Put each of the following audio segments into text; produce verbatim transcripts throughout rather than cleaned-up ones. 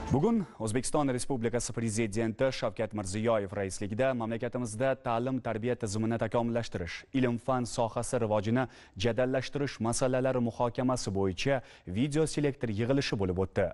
Bugun O'zbekiston Respublikasi Prezidenti Shavkat Mirziyoyev raisligida mamlakatimizda ta'lim-tarbiya tizimini takomillashtirish, ilm-fan sohasi rivojini jadallashtirish masalalari muhokamasi bo'yicha video selektor yig'ilishi bo'lib o'tdi.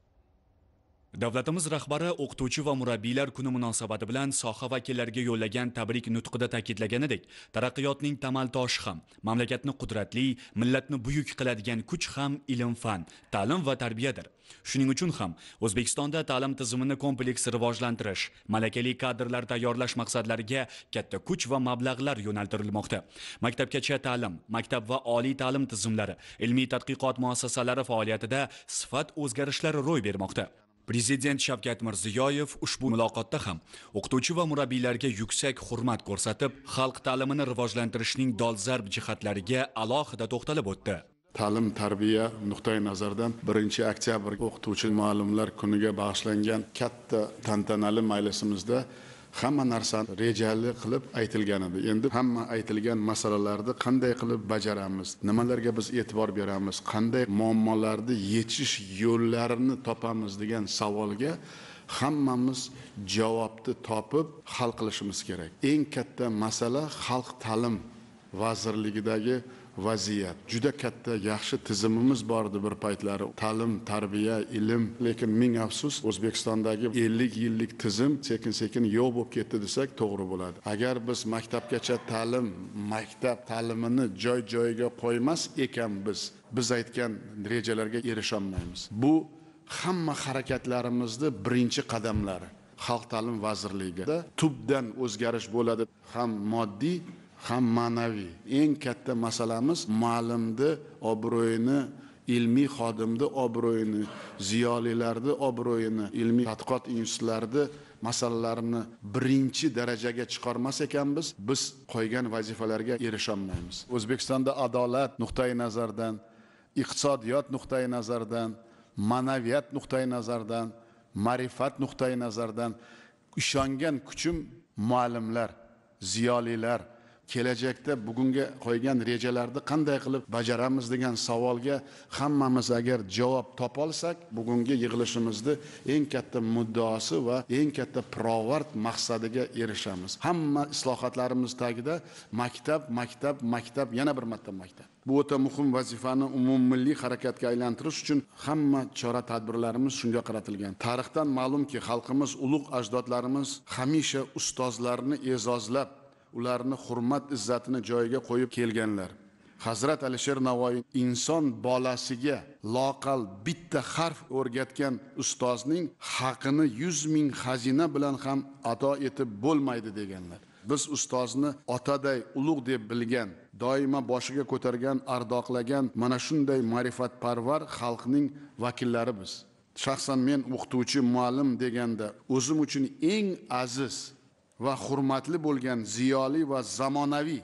Davlatimiz rahbari o'qituvchi va murabbiylar kuni munosabati bilan soha vakillariga yo'llagan tabrik nutqida ta'kidlaganidek, taraqqiyotning tamal toshi ham, mamlakatni qudratli, millatni buyuk qiladigan kuch ham ilm-fan, ta'lim va tarbiyadir. Shuning uchun ham O'zbekistonda ta'lim tizimini kompleks rivojlantirish, malakali kadrlar tayyorlash maqsadlariga katta kuch va mablag'lar yo'naltirilmoqda. Maktabgacha ta'lim, maktab va oliy ta'lim tizimlari, ilmiy tadqiqot muassasalari faoliyatida sifat o'zgarishlari ro'y bermoqda. Prezident Shavkat Mirziyoyev ushbu muloqotda ham o'qituvchi va murabbiylarga yuksak hurmat ko'rsatib, xalq ta'limini rivojlantirishning dolzarb jihatlariga alohida to'xtalib o'tdi. Ta'lim tarbiya nuqtai nazaridan birinchi oktyabr o'qituvchi muallimlar kuniga bag'ishlangan katta tantanali majlisimizda hamma narsani rejali qilib aytilgan edi. Endi hamma aytilgan masalalarni qanday qilib bajaramiz, nimalarga biz e'tibor beramiz, qanday muammolarni yechish yo'llarini topamiz degan savolga hammamiz javobni topib hal qilishimiz kerak. Eng katta masala xalq ta'lim vazirligidagi vaziyat. Juda katta yaxshi tizimimiz bordi bir paytlari. Ta'lim, tarbiya, ilm, lekin ming afsus O'zbekistondagi ellik yillik tizim sekin-sekin yo'q bo'lib ketdi desak to'g'ri bo'ladi. Agar biz maktabgacha ta'lim, maktab ta'limini joy-joyiga qo'ymas ekan biz, biz aytgan rejalarga erisha olmaymiz. Bu hamma harakatlarimizning birinchi qadamlari. Xalq ta'lim vazirligida tubdan o'zgarish bo'ladi, ham moddiy ham ma'naviy. Eng katta masalamiz muallimni obro'yini, ilmiy xodimni obro'yini, ziyolilarni obro'yini, ilmiy tadqiqot institutlarida masalalarini birinchi darajaga chiqarmas ekanmiz, biz qo'ygan vazifalarga erisha olmaymiz. O'zbekistonda adolat nuqtai nazardan, iqtisodiyot nuqtai nazardan, ma'naviyat nuqtai nazardan, ma'rifat nuqtai nazardan ishongan kuchim muallimlar, ziyolilar kelajakda bugunga qo'ygan rejalarni qanday qilib bajaramiz degan savolga hammamiz agar javob topa olsak, bugungi yig'ilishimizda eng katta muddaosi va eng katta pirovard maqsadiga erishamiz. Hamma islohotlarimiz tagida maktab, maktab, maktab, yana bir marta maktab. Bu o'ta muhim vazifani umummilliy harakatga aylantirish uchun hamma chora-tadbirlarimiz shunga qaratilgan. Tarixdan ma'lumki, xalqimiz, ulug' ajdodlarimiz hamisha ustozlarni e'zozlab, ularni hurmat izzatini joyiga qo'yib kelganlar. Hazrat Alisher Navoiy inson bolasiga loqal bitta harf o'rgatgan ustozning haqini yuz ming xazina bilan ham ado etib bo'lmaydi deganlar. Biz ustozni otaday ulug' deb bilgan, doimo boshiga ko'targan, ardoqlagan mana shunday ma'rifatparvar xalqning vakillari biz. Shaxsan men o'qituvchi, muallim deganda o'zim uchun eng aziz va hurmatli bo'lgan ziyoli va zamonaviy,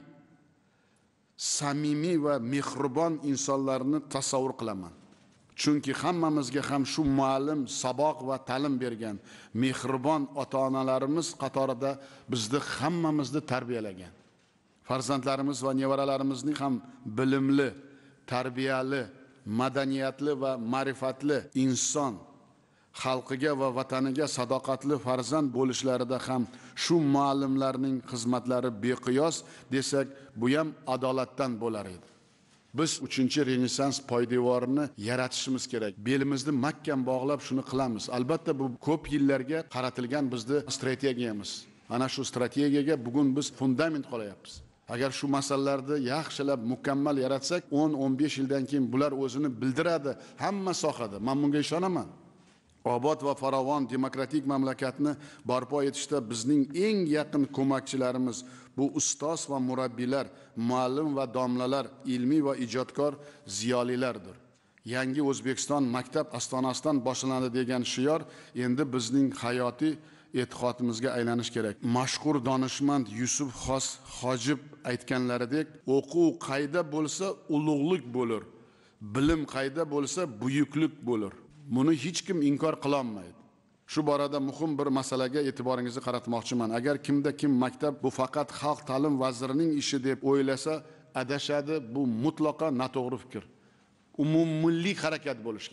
samimiy va mehribon insonlarni tasavvur qilaman. Chunki hammamizga ham shu muallim, saboq va ta'lim bergan mehribon ota-onalarimiz qatorida bizni hammamizni tarbiyalagan. Farzandlarimiz va nevaralarimizning ham bilimli, tarbiyali, madaniyatli va ma'rifatli inson, xalqiga va vataniga sadoqatli farzand bo'lishlarida ham shu muallimlarning xizmatlari beqiyos desak, bu ham adolatdan bo'lar edi. Biz uchinchi renessans poydevorini yaratishimiz kerak. Belimizni mahkam bog'lab shuni qilamiz. Albatta bu ko'p yillarga qaratilgan bizning strategiyamiz. Ana shu strategiyaga bugun biz fundament qolayapmiz. Agar shu masalalarni yaxshilab mukammal yaratsak, o'n o'n besh yildan keyin bular o'zini bildiradi hamma sohada. Men bunga ishonaman. Obod va farovon demokratik mamlakatni barpo etishda bizning eng yaqin ko'makchilarimiz bu ustoz va murabbiylar, muallim va domlalar, ilmiy va ijodkor ziyolilardir. Yangi O'zbekiston maktab ostonasidan boshlanadi degan shior endi bizning hayotiy e'tiqodimizga aylanish kerak. Mashhur donishmand Yusuf Xos Hojib aytganlaridek, o'quv qayda bo'lsa ulug'lik bo'lur, bilim qayda bo'lsa buyuklik bo'lur. Buni hech kim inkor qila olmaydi. Shu borada muhim bir masalaga e'tiboringizni qaratmoqchiman. Agar kimda kim maktab bu faqat xalq ta'lim vazirining ishi deb o'ylasa, adashadi. Bu mutlaqo noto'g'ri fikr. Umummilliy harakat bo'lish kerak.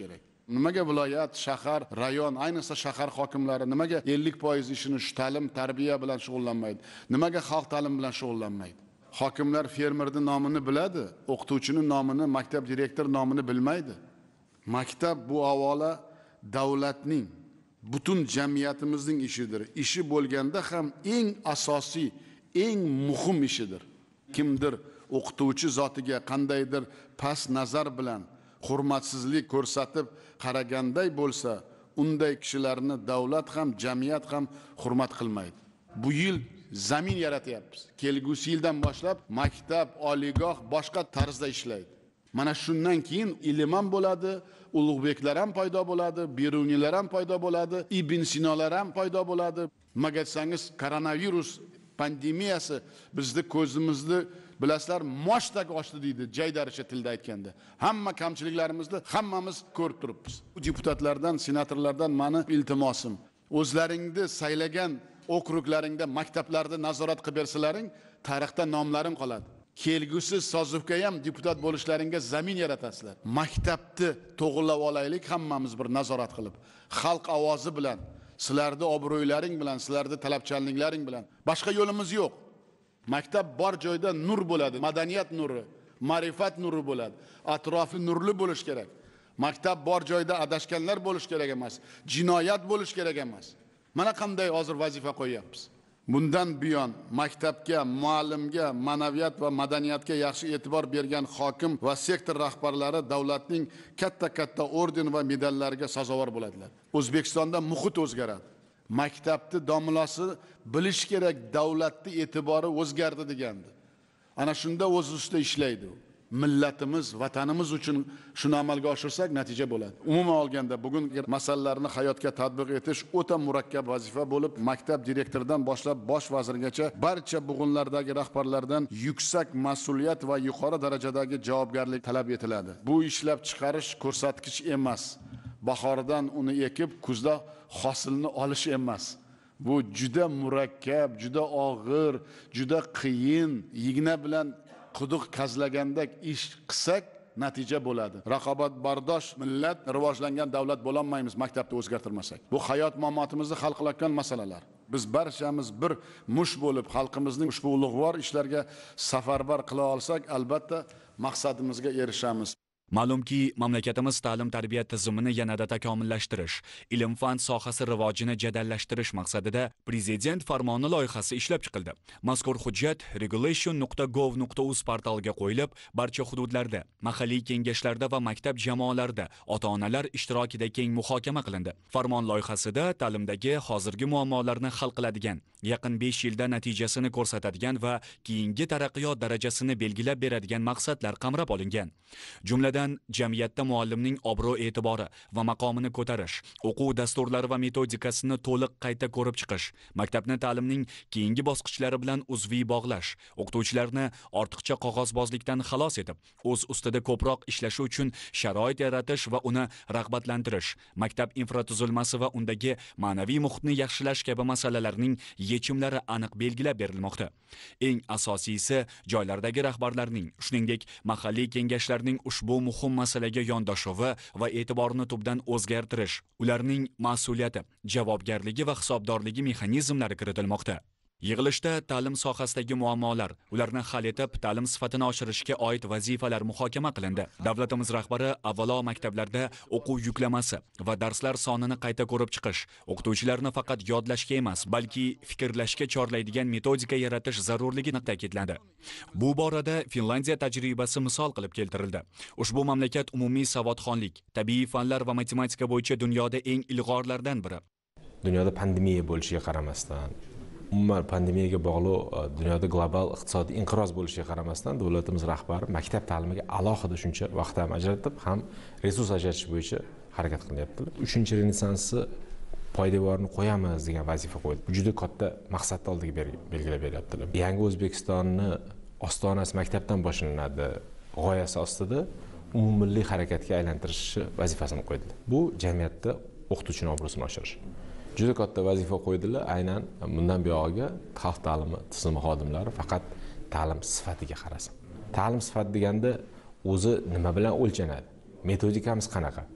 Nimaga viloyat, shahar, rayon, ayniqsa shahar hokimlari nimaga ellik foiz ishini shu ta'lim, tarbiya bilan shug'ullanmaydi? Nimaga xalq ta'lim bilan shug'ullanmaydi? Hokimlar fermerning nomini biladi, o'qituvchining nomini, maktab direktor nomini bilmaydi. Maktab bu avvalo davlatning, butun jamiyatimizning ishidir. Ishi bo'lganda ham eng asosiy, eng muhim ishidir. Kimdir o'qituvchi zotiga qandaydir past nazar bilan hurmatsizlik ko'rsatib qaraganday bo'lsa, unday kishilarni davlat ham, jamiyat ham hurmat qilmaydi. Bu yil zamin yaratyapmiz. Kelgusi yildan boshlab maktab, oliygoh boshqa tarzda ishlaydi. Mana shundan keyin ilm ham bo'ladi, ulug'beklar ham paydo bo'ladi, beruniylar ham paydo bo'ladi, Ibn Sinolar ham paydo bo'ladi. Nimaga desangiz, koronavirus pandemiyasi bizni ko'zimizni bilasizlar, moshdak ochdi deydi, jaydaricha tilda aytganda. Hamma kamchiliklarimizni hammamiz ko'rib turibmiz. Deputatlardan, senatorlardan meni iltimosim, o'zlaringni saylagan okruklaringda maktablarda nazorat qilib bersalaring, tarixda nomlaring qoladi. Kelgusi sozuvga ham deputat bo'lishlaringga zamin yaratasizlar. Maktabni to'g'rilab olaylik hammamiz bir nazorat qilib. Xalq ovozi bilan, sizlarning obro'ylaring bilan, sizlarning talabchanliklaring bilan. Boshqa yo'limiz yo'q. Maktab bor joyda nur bo'ladi, madaniyat nuri, ma'rifat nuri bo'ladi. Atrofi nurli bo'lish kerak. Maktab bor joyda adashganlar bo'lish kerak emas, jinoyat bo'lish kerak emas. Mana qanday hozir vazifa qo'yapmiz. Bundan buyon maktabga, muallimga, ma'naviyat va madaniyatga yaxshi e'tibor bergan hokim va sektor rahbarlari davlatning katta-katta orden va medallariga sazovor bo'ladilar. O'zbekistonda muhit o'zgaradi. Maktabni domlasi bilish kerak, davlatning e'tibori o'zgardi degandi. Ana shunda o'z ustida ishlaydi. Millatimiz, vatanimiz uchun shuni amalga oshirsak natija bo'ladi. Umuman olganda bugungi masalalarni hayotga tatbiq etish o'ta murakkab vazifa bo'lib, maktab direktoridan boshlab bosh vazirgacha barcha bugunlardagi rahbarlardan yuksak mas'uliyat va yuqori darajadagi javobgarlik talab etiladi. Bu ishlab chiqarish ko'rsatkich emas. Bahordan uni ekib, kuzda hosilni olish emas. Bu juda murakkab, juda og'ir, juda qiyin, igna bilan quduq qazlagandek ish qilsak natija bo'ladi. Raqobatbardosh millat, rivojlangan davlat bo'lolmaymiz maktabni o'zgartirmasak. Bu hayot mamotimizni hal qilayotgan masalalar. Biz barchamiz bir mush bo'lib xalqimizning ushbu ulug'vor ishlarga safarbar qila olsak, albatta maqsadimizga erishamiz. Ma'lumki, mamlakatimiz ta'lim-tarbiya tizimini yanada takomillashtirish, ilm-fan sohasi rivojini jadallashtirish maqsadida Prezident farmoni loyihasi ishlab chiqildi. Mazkur hujjat regulation nuqta gov nuqta uz portaliga qo'yilib, barcha hududlarda, mahalliy kengashlarda va maktab jamoalarida ota-onalar ishtirokida keng muhokama qilindi. Farmon loyihasida ta'limdagi hozirgi muammolarni hal qiladigan, yaqin besh yilda natijasini ko'rsatadigan va keyingi taraqqiyot darajasini belgilab beradigan maqsadlar qamrab olingan. Jumladan jamiyatda muallimning obro' e'tibori va maqomini ko'tarish, o'quv dasturlari va metodikasini to'liq qayta ko'rib chiqish, maktabni ta'limning keyingi bosqichlari bilan uzviy bog'lash, o'qituvchilarni ortiqcha qog'ozbozlikdan xalos etib, o'z ustida ko'proq ishlashi uchun sharoit yaratish va uni rag'batlantirish, maktab infratuzilmasi va undagi ma'naviy muhitni yaxshilash kabi masalalarning yechimlari aniq belgilab berilmoqda. Eng asosiysi joylardagi rahbarlarning, shuningdek mahalliy kengashlarning ushbu muhim masalaga yondashuvi va e'tiborni tubdan o'zgartirish, ularning mas'uliyati, javobgarligi va hisobdorligi mexanizmlari kiritilmoqda. Yig'ilishda ta'lim sohasidagi muammolar, ularni hal etib, ta'lim sifatini oshirishga oid vazifalar muhokama qilindi. Davlatimiz rahbari avvalo maktablarda o'quv yuklamasi va darslar sonini qayta ko'rib chiqish, o'qituvchilarni faqat yodlashga emas, balki fikrlashga chorlaydigan metodika yaratish zarurligini ta'kidladi. Bu borada Finlandiya tajribasi misol qilib keltirildi. Ushbu mamlakat umumiy savodxonlik, tabiiy fanlar va matematika bo'yicha dunyoda eng ilg'orlardan biri. Dunyoda pandemiya bo'lishiga qaramasdan, umuman pandemiyaga bog'liq dunyoda global iqtisodiy inqiroz bo'lishiga qaramasdan, davlatimiz rahbari maktab ta'limiga alohida shuncha vaqt ham ajratib, ham resurs ajratish bo'yicha harakat qilyaptilar. uchinchi renessansi poydevorini qo'yamiz degan vazifa qo'ydi. Bu juda katta maqsadni oldiga belgilab beryaptilar. Yangi O'zbekistonni ostonasi maktabdan boshlanadi g'oyasi ostida umummilliy harakatga aylantirish vazifasini qo'ydilar. Bu jamiyatda o'qituvchining obro'sini oshirish. Juda katta vazifa qo'ydilar. Aynan bundan buyog'iga xalq ta'limi tizimi xodimlari faqat ta'lim sifatiga qarasin. Ta'lim sifati deganda o'zi nima bilan o'lchanadi? Metodikamiz qanaqa?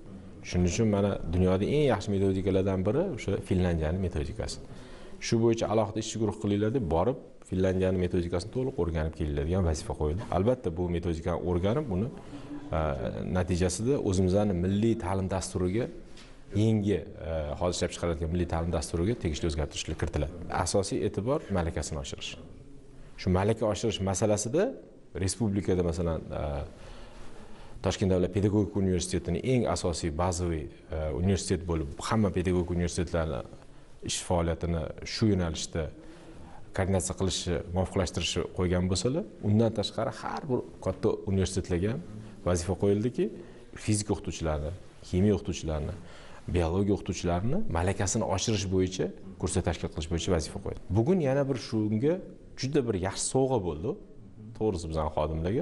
Shuning uchun mana dunyoda eng yaxshi metodikalardan biri o'sha Finlandiyaning metodikasi. Shu bo'yicha alohida ishchi guruh qilinadi deb borib Finlandiyaning metodikasini to'liq o'rganib keladigan vazifa qo'yildi. Albatta bu metodikani o'rganib, buni natijasida o'zimizning milliy ta'lim dasturiga yangi hozir ishlab chiqarilgan milliy ta'lim dasturiga tegishli o'zgartirishlar kiritiladi. Asosiy e'tibor malakasini oshirish. Shu malaka oshirish masalasida respublikada masalan Toshkent davlat pedagogika universitetining eng asosiy bazaviy universitet bo'lib, hamma pedagogika universitetlarini ish faoliyatini shu yo'nalishda koordinatsiya qilishi, muvofiqlashtirishi qo'ygan bo'lsalar, undan tashqari har bir katta universitetlarga vazifa qo'yildiki, fizika o'qituvchilarini, kimyo o'qituvchilarini, biologiya o'qituvchilarini malakasini oshirish bo'yicha kurslar tashkil qilish bo'yicha vazifa qo'ydi. Bugun yana bir shunga juda bir yaxshi sovg'a bo'ldi. To'g'risi bizning xodimlarga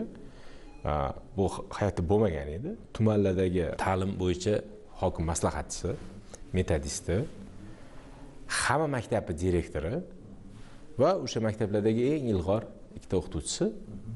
bu hayotda bo'lmagan edi. Tumanlardagi ta'lim bo'yicha hokim maslahatchisi, metodisti, hamma maktabi direktori va o'sha maktablardagi eng ilg'or ikkita o'qituvchisi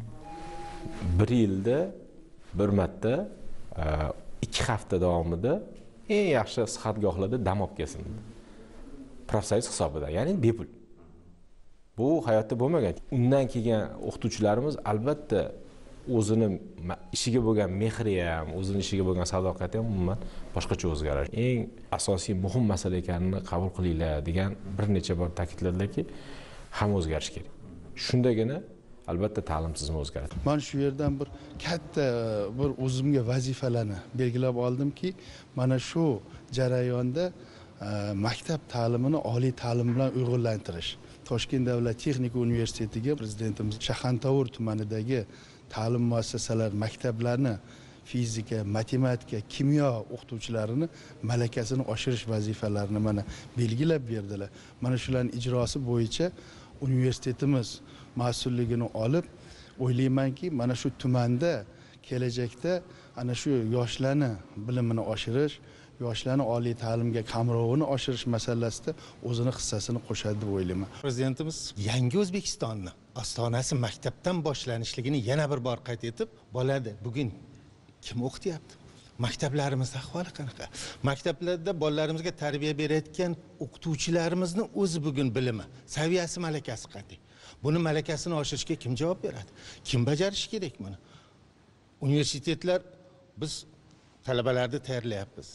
bir yilda bir marta ikki hafta davomida eng yaxshi sihatgohlarda dam olib kelsin. Profsoyuz hisobidan, ya'ni bepul. Bu hayotda bo'lmagan. Undan kelgan o'qituvchilarimiz albatta o'zini ishiga bo'lgan mehri ham, o'zini ishiga bo'lgan sadoqati ham umuman boshqacha o'zgaradi. Eng asosiy muhim masala ekanini qabul qilinglar degan bir necha bor ta'kidladilarki, ham o'zgarish kerak. Shundagina albatta ta'lim tizimi o'zgaradi. Men shu yerdan bir katta bir o'zimga vazifalarni belgilab oldimki, mana shu jarayonda maktab ta'limini oliy ta'lim bilan uyg'unlantirish. Toshkent davlat texnika universitetiga prezidentimiz Shahantavur tumanidagi ta'lim muassasalari maktablarni fizika, matematika, kimyo o'qituvchilarini malakasini oshirish vazifalarini mana belgilab berdilar. Mana shularning ijrosi bo'yicha universitetimiz mas'ulligini olib, o'ylaymanki, mana shu tumanda kelajakda ana shu yoshlarni bilimini oshirish, yoshlarni oliy ta'limga qamrovini oshirish masalasida o'zini hissasini qo'shadi deb o'ylayman. Prezidentimiz yangi O'zbekistonni ostonasi maktabdan boshlanishligini yana bir bor qayd etib, bo'ladi. Bugun kim o'qityapti? Maktablarimiz ahvoli qanaqa? Maktablarda bolalarimizga tarbiya berayotgan o'qituvchilarimizni o'zi bugun bilimi, saviyasi, malakasi qanday? Buni malakasini oshirishga kim javob beradi? Kim bajarishi kerak buni? Universitetlar biz talabalarni tayyorlayapmiz.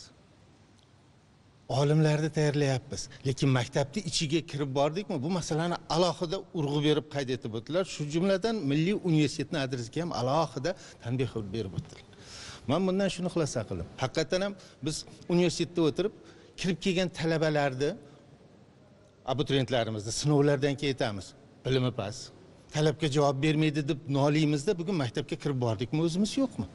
Olimlarni tayyorlayapmiz. Lekin maktabni ichiga kirib bordikmi? Bu masalani alohida urg'u berib qayd etib o'tdilar. Shu jumladan Milliy universitetning adresiga ham alohida tanbeh berib o'tdilar. Men bundan shuni xulosa qildim. Haqiqatan ham biz universitetda o'tirib, kirib kelgan talabalarni, abituriyentlarimizni sinovlardan keyin aytamiz. Bilimi past, talabga javob bermaydi deb noliymizda, bugun maktabga kirib bordikmi, o'zimiz yo'qmi?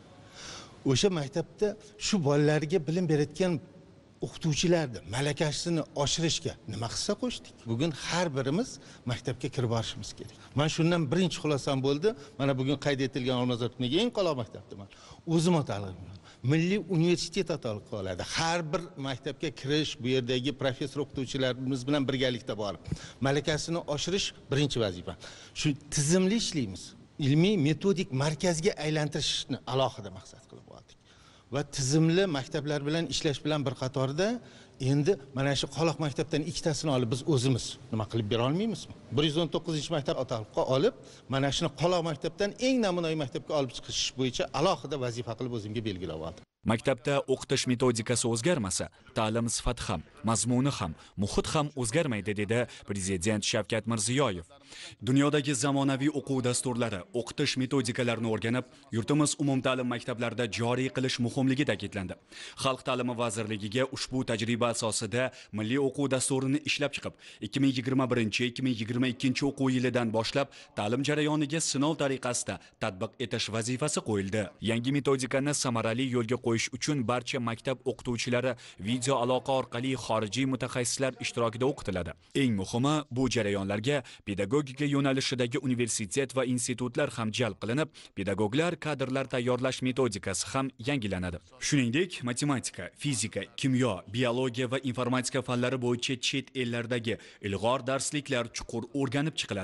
O'sha maktabda shu bolalarga bilim berayotgan o'qituvchilarni malakasini oshirishga nima hissa qo'shdik? Bugun har birimiz maktabga kirib borishimiz kerak. Men shundan birinchi xulosam bo'ldi. Mana bugun qayd etilgan Olmazor tumaniga eng qoloq maktabda men o'zim otaliq. Milliy universitet atoliq qoladi. Har bir maktabga kirish, bu yerdagi professor o'qituvchilarimiz bilan birgalikda borib, malakasini oshirish birinchi vazifa. Shu tizimli ishlaymiz. Ilmiy metodik markazga aylantirishni alohida maqsad qilib oldik. Va tizimli maktablar bilan ishlash bilan bir qatorda endi mana shu qoloq maktabdan ikkitasini olib biz o'zimiz nima qilib bera olmaymizmi? bir yuz o'n to'qqizinchi maktab ataliqqa olib, mana shuni qoloq maktabdan eng namunaviy maktabga olib chiqish bo'yicha alohida vazifa qilib o'zimga belgilab oldim. Maktabda o'qitish metodikasi o'zgarmasa, ta'lim sifati ham, mazmuni ham, muhit ham o'zgarmaydi dedi Prezident Shavkat Mirziyoyev. Dunyodagi zamonaviy o'quv dasturlari, o'qitish metodikalarini o'rganib, yurtimiz umumta'lim maktablarida joriy qilish muhimligi ta'kidlandi. Xalq ta'limi vazirligiga ushbu tajriba asosida milliy o'quv dasturini ishlab chiqib, ikki ming yigirma birinchi ikki ming yigirma ikkinchi o'quv yilidan boshlab ta'lim jarayoniga sinov tariqasida tatbiq etish vazifasi qo'yildi. Yangi metodikani samarali yo'lga qo'yish uchun barcha maktab o'qituvchilari video aloqa orqali xorijiy mutaxassislar ishtirokida o'qitiladi. Eng muhimi, bu jarayonlarga pedagogika yo'nalishidagi universitet va institutlar ham jalb qilinib, pedagoglar kadrlar tayyorlash metodikasi ham yangilanadi. Shuningdek, matematika, fizika, kimyo, biologiya va informatika fanlari bo'yicha chet ellardagi ilg'or darsliklar chuqur o'rganib chiqiladi.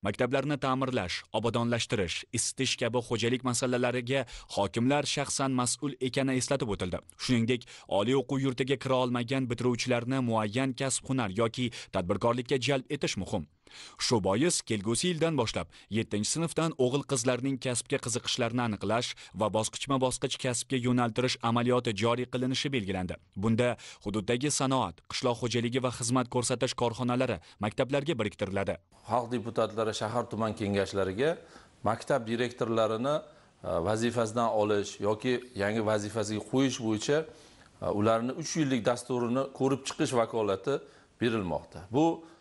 Maktablarni ta'mirlash, obodonlashtirish, isitish kabi xo'jalik masalalariga hokimlar shaxsan mas'ul ekani eslatib o'tildi. Shuningdek, oliy o'quv yurtiga kira olmagan bitiruvchilarni muayyan kasb-hunar yoki tadbirkorlikka jalb etish muhim. Shu bois kelgusi yildan boshlab yettinchi sinfdan o'g'il-qizlarning kasbga qiziqishlarini aniqlash va bosqichma-bosqich kasbga yo'naltirish amaliyoti joriy qilinishi belgilandi. Bunda hududdagi sanoat, qishloq xo'jaligi va xizmat ko'rsatish korxonalari maktablarga biriktiriladi. Xalq deputatlari shahar tuman kengashlariga maktab direktorlarini vazifasidan olish yoki yangi vazifasiga qo'yish bo'yicha ularni uch yillik dasturini ko'rib chiqish vakolati berilmoqda. Bu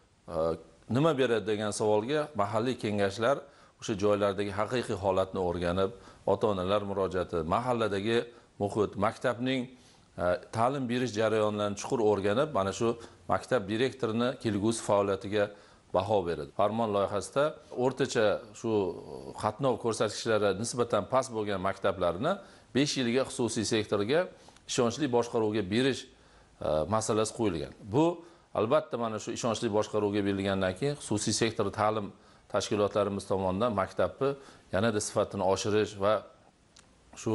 nima beradi degan savolga mahalliy kengashlar o'sha joylardagi haqiqiy holatni o'rganib, ota-onalar murojaati, mahalladagi muhit, maktabning ta'lim berish jarayonlarini chuqur o'rganib, mana shu maktab direktorini kelgusi faoliyatiga baho beradi. Farmon loyihasida o'rtacha shu qatnov ko'rsatkichlari nisbatan past bo'lgan maktablarni besh yilga xususiy sektorga ishonchli boshqaruvga berish masalasi qo'yilgan. Bu albatta mana shu ishonchli boshqaruvga berilgandan keyin xususiy sektor ta'lim tashkilotlarimiz tomonidan maktabni yanada sifatini oshirish va shu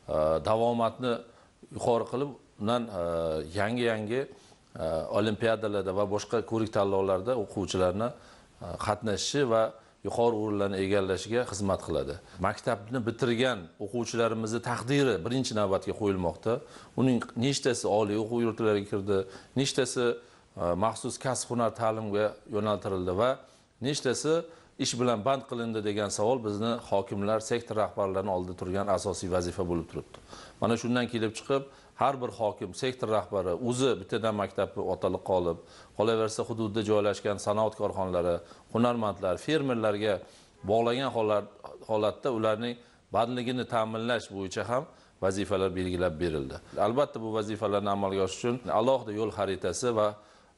davomatni yuqori qilib, undan yangi-yangi olimpiadalarda va boshqa ko'rik tanlovlarda o'quvchilarni qatnashishi va yuqori o'rinlarni egallashiga xizmat qiladi. Maktabni bitirgan o'quvchilarimizni taqdiri birinchi navbatga qo'yilmoqda. Uning nechtasi oliy o'quv yurtlariga kirdi, nechtasi maxsus kasb-hunar ta'limga yo'naltirildi va nechtasi ish bilan band qilindi degan savol bizni hokimlar, sektor rahbarlarining oldida turgan asosiy vazifa bo'lib turibdi. Mana shundan kelib chiqib, har bir hokim, sektor rahbari o'zi bittadan maktabni otaliqqa olib, qolaversa hududda joylashgan sanoat korxonalari, hunarmandlar, fermerlarga bog'lagan holatda ularning bandligini ta'minlash bo'yicha ham vazifalar belgilab berildi. Albatta bu vazifalarni amalga oshirish uchun alohida yo'l xaritasi va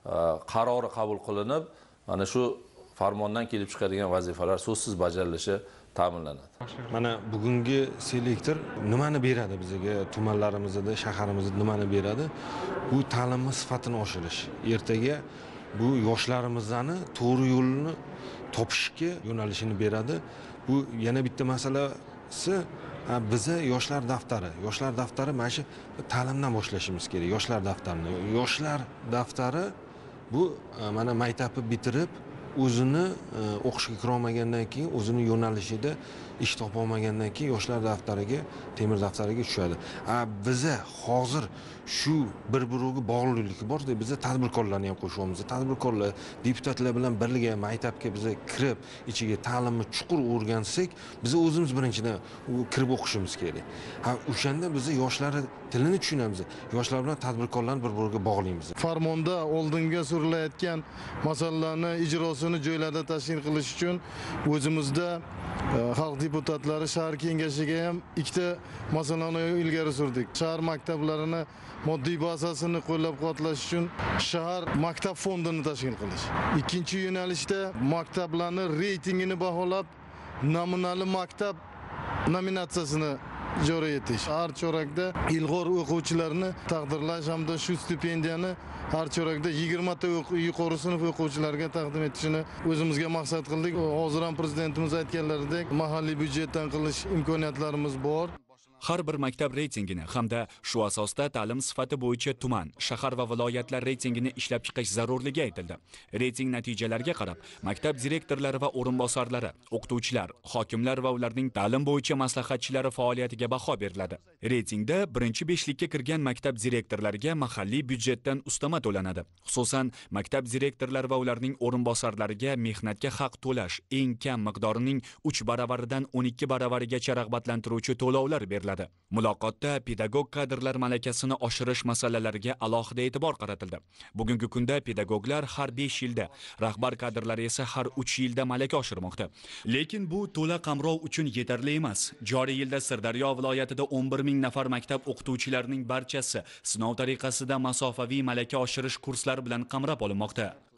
qarori qabul qilinib, mana shu farmondan kelib chiqadigan vazifalar so'zsiz bajarilishi ta'minlanadi. Mana bugungi selektor nimani beradi bizga, tumanlarimizda, shaharimizda nimani beradi? Bu ta'limning sifatini oshirish. Ertaga bu yoshlarimizni to'g'ri yo'lni topishga yo'nalishini beradi. Bu yana bitta masalasi bize yoshlar daftari. Yoshlar daftari mana shu ta'limdan boshlashimiz kerak. Yoshlar daftarini. Yoshlar daftari bu mana maktabni bitirib o'zini o'qishga kira olmagandan keyin o'zini yo'nalishida ish topa olmagandan keyin yoshlar daftariga, temir daftariga tushadi. A biza hozir shu bir-biriga bog'liqligi bor-da, biza tadbirkorlarni ham qo'shyapmiz. Tadbirkorlar, deputatlar bilan birga maktabga biza kirib, ichiga ta'limni chuqur o'rgansak, biz o'zimiz birinchidan kirib o'qishimiz kerak. Ha, o'shanda biz yoshlar tilini tushunamiz. Yoshlar bilan tadbirkorlarni bir-biriga bog'laymiz. Farmonda oldinga surilayotgan masalalarni ijrosini joylarda tashkil qilish uchun o'zimizda xalq deputatlari shahar kengashiga ham ikkita masalani ilgari surdik. Shahar maktablarini moddiy bazasini qo'llab-quvvatlash uchun shahar maktab fondini tashkil qilish. Ikkinchi yo'nalishda maktablarni reytingini baholab, namunali maktab nominatsiyasini joriy etish. Har chorakda ilg'or o'quvchilarni taqdirlash hamda shu stipendiyani har chorakda yigirma ta yuqori sinf o'quvchilariga taqdim etishni o'zimizga maqsad qildik. Hozir ham prezidentimiz aytganlaridek mahalliy byudjetdan qilish imkoniyatlarimiz bor. Har bir maktab reytingini hamda shu asosda ta'lim sifati bo'yicha tuman, shahar va viloyatlar reytingini ishlab chiqish zarurligi aytildi. Reyting natijalariga qarab, maktab direktorlari va o'rinbosarlari, o'qituvchilar, hokimlar va ularning ta'lim bo'yicha maslahatchilari faoliyatiga baho beriladi. Reytingda birinchi beshlikka kirgan maktab direktorlariga mahalliy byudjetdan ustama to'lanadi. Xususan, maktab direktorlari va ularning o'rinbosarlariga mehnatga haq to'lash eng kam miqdorining uch baravaridan o'n ikki baravarigacha rag'batlantiruvchi to'lovlar beriladi. Muloqotda pedagog kadrlar malakasini oshirish masalalariga alohida e'tibor qaratildi. Bugungi kunda pedagoglar har besh yilda, rahbar kadrlar esa har uch yilda malaka oshirmoqda. Lekin bu to'la qamrov uchun yetarli emas. Joriy yilda Sirdaryo viloyatida o'n bir ming nafar maktab o'qituvchilarining barchasi sinov tariqasida masofaviy malaka oshirish kurslari bilan qamrab olinmoqda.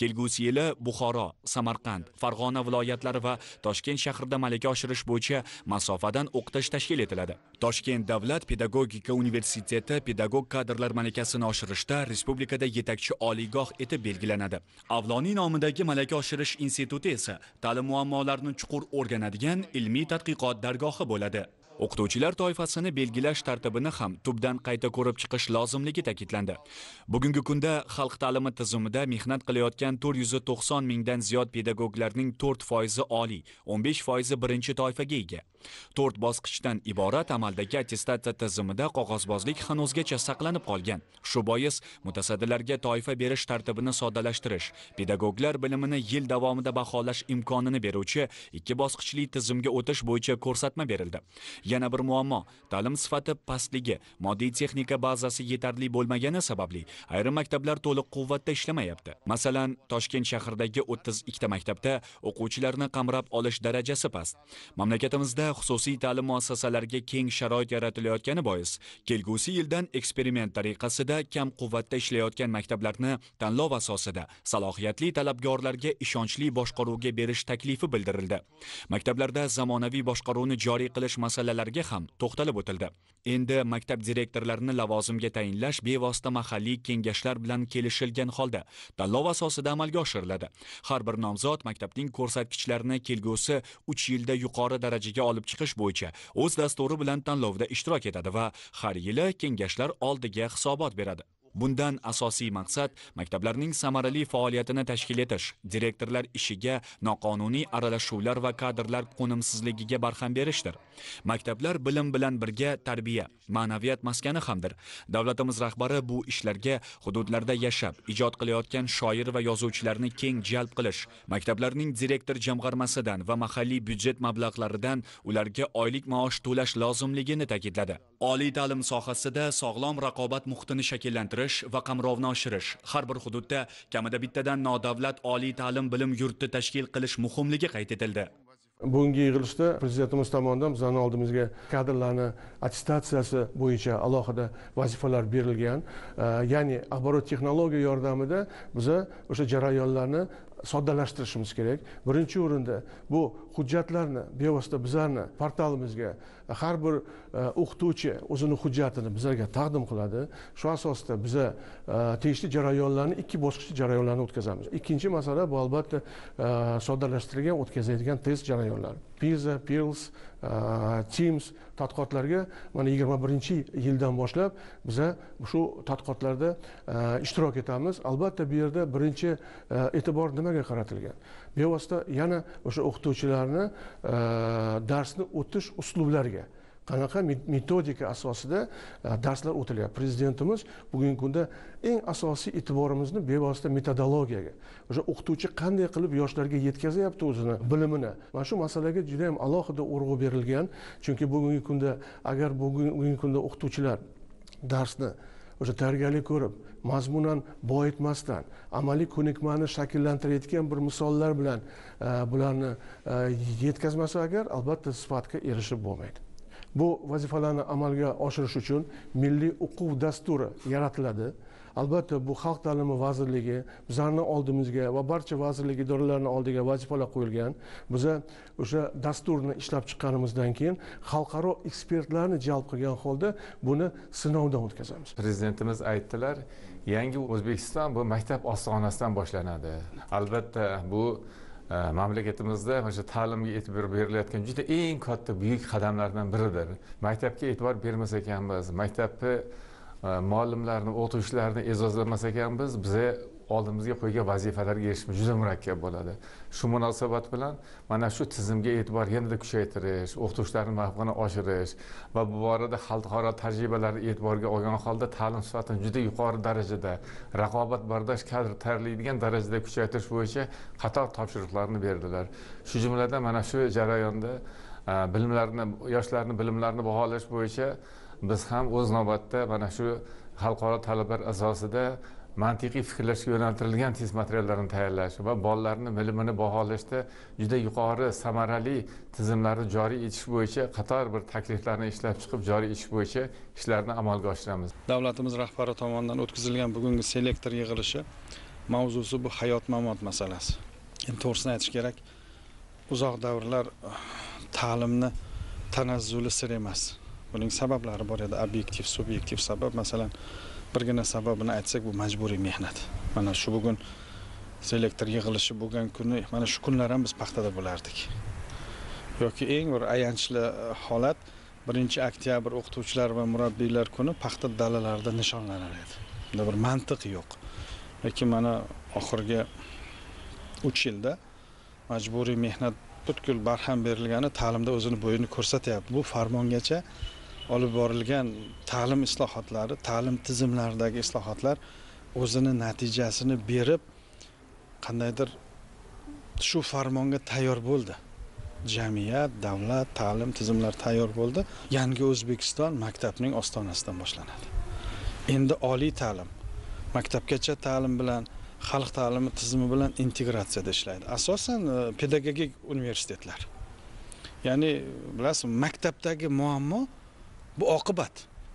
Kelgusi yili Buxoro, Samarqand, Farg'ona viloyatlari va Toshkent shahrida malaka oshirish bo'yicha masofadan o'qitish tashkil etiladi. Toshkent davlat pedagogika universiteti pedagog kadrlar malakasini oshirishda respublikada yetakchi oliygoh etib belgilanadi. Avloniy nomidagi malaka oshirish instituti esa ta'lim muammolarini chuqur o'rganadigan ilmiy tadqiqot dargohi bo'ladi. O'qituvchilar toifasini belgilash tartibini ham tubdan qayta ko'rib chiqish lozimligi ta'kidlandi. Bugungi kunda xalq ta'limi tizimida mehnat qilayotgan to'rt yuz to'qson mingdan ziyod pedagoglarning to'rt foizi oliy, o'n besh foizi birinchi toifaga ega. to'rt bosqichdan iborat amaldagi attestatsiya tizimida qog'ozbozlik hanuzgacha saqlanib qolgan. Shu bois mutasaddilarga toifa berish tartibini soddalashtirish, pedagoglar bilimini yil davomida baholash imkonini beruvchi ikki bosqichli tizimga o'tish bo'yicha ko'rsatma berildi. Yana bir muammo, ta'lim sifati pastligi, moddiy texnika bazasi yetarli bo'lmagani sababli ayrim maktablar to'liq quvvatda ishlamayapti. Masalan, Toshkent shahridagi o'ttiz ikkita maktabda o'quvchilarni qamrab olish darajasi past. Mamlakatimizda xususiy ta'lim muassasalariga keng sharoit yaratilayotgani bois, kelgusi yildan eksperiment tariqasida kam quvvatda ishlayotgan maktablarni tanlov asosida salohiyatli talabgorlarga ishonchli boshqaruvga berish taklifi bildirildi. Maktablarda zamonaviy boshqaruvni joriy qilish masalalariga ham to'xtalib o'tildi. Endi maktab direktorlarini lavozimga tayinlash bevosita mahalliy kengashlar bilan kelishilgan holda tanlov asosida amalga oshiriladi. Har bir nomzod maktabning ko'rsatkichlarini kelgusi uch yilda yuqori darajaga olib chiqish bo'yicha o'z dasturi bilan tanlovda ishtirok etadi va har yili kengashlar oldiga hisobot beradi. Bundan asosiy maqsad maktablarning samarali faoliyatini tashkil etish, direktorlar ishiga noqonuniy aralashuvlar va kadrlar qo'nimsizligiga barham berishdir. Maktablar bilim bilan birga tarbiya, ma'naviyat maskani hamdir. Davlatimiz rahbari bu ishlarga hududlarda yashab, ijod qilayotgan shoir va yozuvchilarni keng jalb qilish, maktablarning direktor jamg'armasidan va mahalliy byudjet mablag'laridan ularga oylik maosh to'lash lozimligini ta'kidladi. Oliy ta'lim sohasida sog'lom raqobat muhitini shakllantirish va qamrovni oshirish, har bir hududda kamida bittadan nodavlat oliy ta'lim bilim yurti tashkil qilish muhimligi qayd etildi. Bugungi yig'ilishda prezidentimiz tomonidan bizning oldimizga kadrlarni attestatsiyasi bo'yicha alohida vazifalar berilgan. Ya'ni axborot texnologiya yordamida biz o'sha jarayonlarni soddalashtirishimiz kerak. Birinchi o'rinda bu hujjatlarni bevosita bizlarni portalimizga har bir o'qituvchi o'zini hujjatini bizlarga taqdim qiladi. Shu asosda biz tegishli jarayonlarni ikki bosqichli jarayonlarni o'tkazamiz. Ikkinchi masala bu albatta soddalashtirilgan o'tkaziladigan test jarayonlari. PISA, PIRLS, Teams tadqiqotlarga mana yigirma birinchi yildan boshlab biz shu tadqiqotlarda ishtirok etamiz. Albatta bu yerda birinchi e'tibor nimaga qaratilgan? Bevosita yana o'sha o'qituvchilarni darsni o'tish uslublariga qanaqa metodika asosida darslar o'tilyapti. Prezidentimiz bugungi kunda eng asosiy e'tiborimizni bevosita metodologiyaga, o'sha o'qituvchi qanday qilib yoshlarga yetkazyapti o'zini bilimini. Mana shu masalaga juda ham alohida urg'u berilgan. Chunki bugungi kunda agar bugungi kunda o'qituvchilar darsni o'sha tayyorgarlik ko'rib, mazmunan boyitmasdan, amaliy ko'nikmani shakllantirayotgan bir misollar bilan bularni yetkazmasa agar, albatta sifatga erishib bo'lmaydi. Bu vazifalarni amalga oshirish uchun milliy o'quv dasturi yaratiladi. Albatta bu Xalq ta'limi vazirligi bizlarning oldimizga va barcha vazirlik idoralarining oldiga vazifalar qo'yilgan. Biz o'sha dasturni ishlab chiqqanimizdan keyin xalqaro ekspertlarni jalb qilgan holda buni sinovdan o'tkazamiz. Prezidentimiz aytdilar, yangi O'zbekiston bu maktab ostonasidan boshlanadi. Albatta bu mamlakatimizda o'sha ta'limga e'tibor berilayotgan juda eng katta buyuk qadamlardan biridir. Maktabga e'tibor bermas ekanmiz, maktabni muallimlarni, o'qituvchilarni e'zozlamas ekanmiz, biza oldimizga qo'ygan vazifalarga erishishimiz juda murakkab bo'ladi. Shu munosabat bilan mana shu tizimga e'tibor yanada kuchaytirish, o'qituvchilarning mavqini oshirish va bu borada xalqaro tajribalarni e'tiborga olgan holda ta'lim sifatini juda yuqori darajada, raqobatbardosh kadr tayyorlaydigan darajada kuchaytirish bo'yicha qator topshiriqlarni berdilar. Shu jumladan mana shu jarayonda bilimlarni, yoshlarning bilimlarini baholash bo'yicha biz ham o'z navbatda mana shu xalqaro talablar asosida mantiqiy fikrlashga yo'naltirilgan test materiallarini tayyorlash va bolalarning bilimini baholashda juda yuqori samarali tizimlarni joriy etish bo'yicha qator bir takliflarni ishlab chiqib joriy etish bo'yicha ishlarni amalga oshiramiz. Davlatimiz rahbari tomonidan o'tkazilgan bugungi selektor yig'ilishi mavzusi bu hayot-mamot masalasi. Endi to'g'risini aytish kerak, uzoq davrlar ta'limni tanazzuli sir emas. Buning sabablari bor edi, obyektiv, subyektiv sabab. Masalan, birgina sababini aytsak, bu majburiy mehnat. Mana shu bugun selektor yig'ilishi bo'lgan kuni, mana shu kunlar ham biz paxtada bo'lardik. Yoki eng bir ayanchli holat birinchi oktyabr o'qituvchilar va murabbiylar kuni paxta dalalarida nishonlanar edi. Bunda bir mantiq yo'q. Lekin mana oxirgi uch yilda majburiy mehnat butkul barham berilgani ta'limda o'zini bo'yini ko'rsatyapti. Bu farmongacha olib borilgan ta'lim islohotlari, ta'lim tizimlaridagi islohotlar o'zini natijasini berib, qandaydir shu farmonga tayyor bo'ldi. Jamiyat, davlat, ta'lim tizimlari tayyor bo'ldi. Yangi O'zbekiston maktabning ostonasidan boshlanadi. Endi oliy ta'lim, maktabgacha ta'lim bilan xalq ta'limi tizimi bilan integratsiyada ishlaydi. Asosan pedagogik universitetlar. Ya'ni bilasizmi, maktabdagi muammo bu oqibat.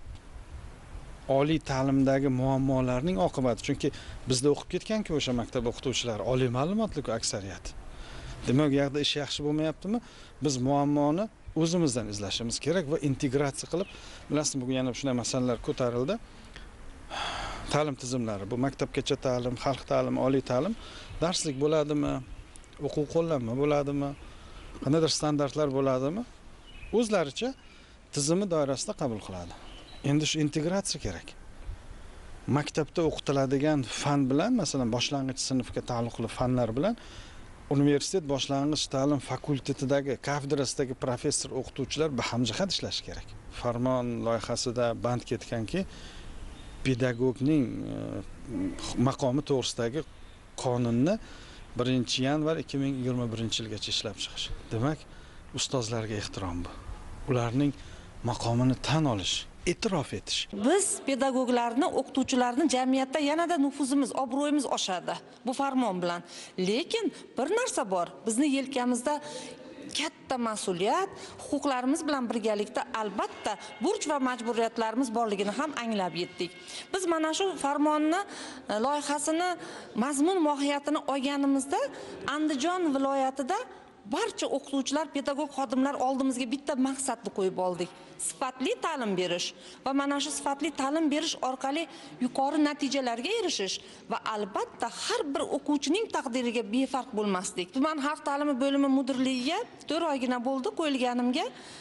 Oliy ta'limdagi muammolarning oqibati. Chunki bizda o'qib ketgan-ku o'sha maktab o'qituvchilari, oliy ma'lumotli-ku aksariyat. Demak, u yoqda ish yaxshi bo'lmayaptimi? Biz muammoni o'zimizdan izlashimiz kerak va integratsiya qilib, bilasizmi, bugun yana shunday masalalar ko'tarildi. Ta'lim tizimlari, bu maktabgacha ta'lim, xalq ta'limi, oliy ta'lim, darslik bo'ladimi, o'quv qo'llanma bo'ladimi, qandaydir standartlar bo'ladimi, o'zlaricha tizimi doirasida qabul qiladi. Endi shu integratsiya kerak. Maktabda o'qitiladigan fan bilan, masalan, boshlang'ich sinfga taalluqli fanlar bilan universitet boshlang'ich ta'lim fakultetidagi kafedrasidagi professor o'qituvchilar bahamjihat ishlashi kerak. Farmon loyihasida band ketganki, pedagogning maqomi to'g'risidagi qonunni birinchi yanvar ikki ming yigirma birinchi yilgacha ishlab chiqish. Demak, ustozlarga ehtirom bu. Ularning maqomini tan olish, e'tirof etish. Biz pedagoglarni, o'qituvchilarni jamiyatda yanada nufuzimiz, obro'yimiz oshadi bu farmon bilan. Lekin bir narsa bor, bizni yelkamizda katta mas'uliyat, huquqlarimiz bilan birgalikda albatta burch va majburiyatlarimiz borligini ham anglab yetdik. Biz mana shu farmonni loyihasini, mazmun mohiyatini olganimizda Andijon viloyatida barcha o'qituvchilar, pedagog xodimlar oldimizga bitta maqsadni qo'yib oldik. Sifatli ta'lim berish va mana shu sifatli ta'lim berish orqali yuqori natijalarga erishish va albatta har bir o'quvchining taqdiriga befarq bo'lmaslik. Tuman xalq ta'limi bo'limi mudirligiga to'rt oygina bo'ldi qo'yilganimga.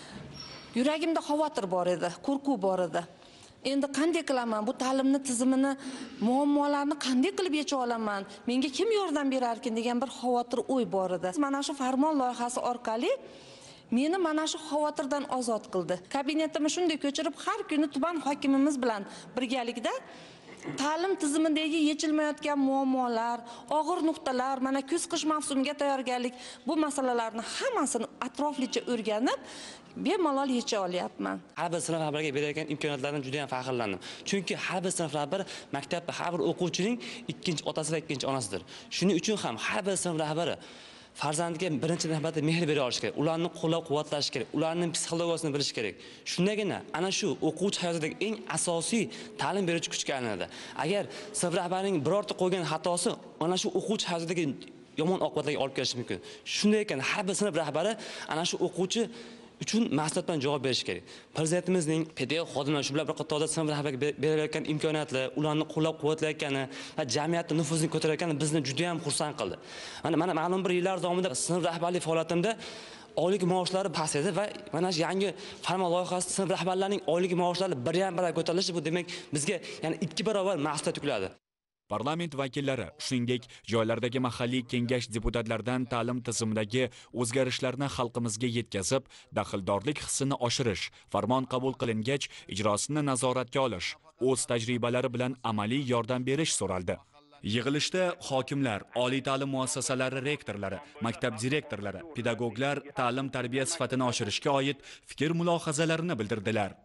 Yuragimda xavotir bor edi, qo'rquv bor edi. Endi qanday qilaman? Bu ta'limni tizimini, muammolarni qanday qilib yecha olaman? Menga kim yordam berarkin degan bir xavotir o'y bor edi. Mana shu farmon loyihasi orqali meni mana shu xavotirdan ozod qildi. Kabinetimni shunday ko'chirib, har kuni tuman hokimimiz bilan birgalikda ta'lim tizimidagi yechilmayotgan muammolar, og'ir nuqtalar, mana kuz-qish mavsumiga tayyorgarlik, bu masalalarni hammasini atroflicha o'rganib, bemalol yecha olyapman. Har bir sinf rahbariga berayotgan imkoniyatlardan juda ham faxrlandim. Chunki har bir sinf rahbari maktabda har bir o'quvchining ikkinchi otasi va ikkinchi onasidir. Shuning uchun ham har bir sinf rahbari farzandiga birinchi navbatda mehr bera olish kerak, ularni qo'llab-quvvatlash kerak, ularning psixologiyasini bilish kerak. Shundagina ana shu o'quvchi hayotidagi eng asosiy ta'lim beruvchi kuchga aylanadi. Agar sinf rahbarining birorta qo'ygan xatosi ana shu o'quvchi hayotidagi yomon oqibatlarga olib kelishi mumkin. Shunday ekan, har bir sinf rahbari ana shu o'quvchi uchun mas'uliyatdan javob berish kerak. Prezidentimizning pedagog xodimlar shu bilan bir qatorda sinf rahbariga berilayotgan imkoniyatlar, ularni qo'llab-quvvatlayotgani va jamiyatda nufuzini ko'tarayotgani bizni juda ham xursand qildi. Mana mana ma'lum bir yillar davomida sinf rahbarlik faoliyatimda oylik maoshlari past edi va mana shu yangi farmon loyihasi sinf rahbarlarining oylik maoshlari bir ham barobar ko'tarilishi, bu demak bizga yana ikki barobar mas'uliyat yukladi. Parlament vakillari, shuningdek, joylardagi mahalliy kengash deputatlaridan ta'lim tizimidagi o'zgarishlarni xalqimizga yetkazib, daxldorlik hissini oshirish, farmon qabul qilingach, ijrosini nazoratga olish, o'z tajribalari bilan amaliy yordam berish so'raldi. Yig'ilishda hokimlar, oliy ta'lim muassasalari rektorlari, maktab direktorlari, pedagoglar ta'lim tarbiya sifatini oshirishga oid fikr mulohazalarini bildirdilar.